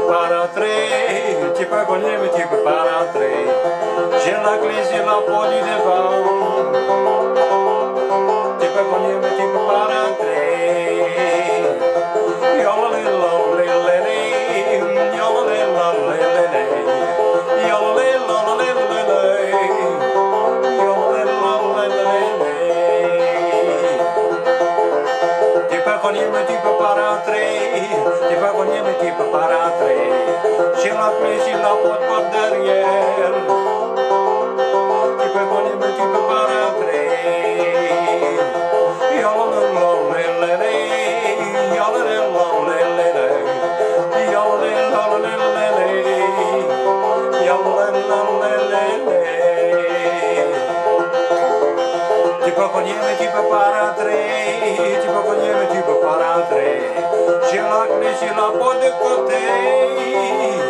peux pas rentrer, tu peux cogner mais tu peux pas rentrer. J'ai la clé sur la porte du devant. Tu peux cogner mais tu peux pas rentrer. Tu peux cogner mais tu peux pas rentrer. Tu peux cogner mais tu peux pas rentrer. J'ai la clé sur la porte par derrière. Tu peux cogner mais tu peux pas rentrer. Tu peux cogner mais tu peux pas rentrer. Tu peux cogner mais tu peux pas rentrer. J'ai la clé sur la porte de côté.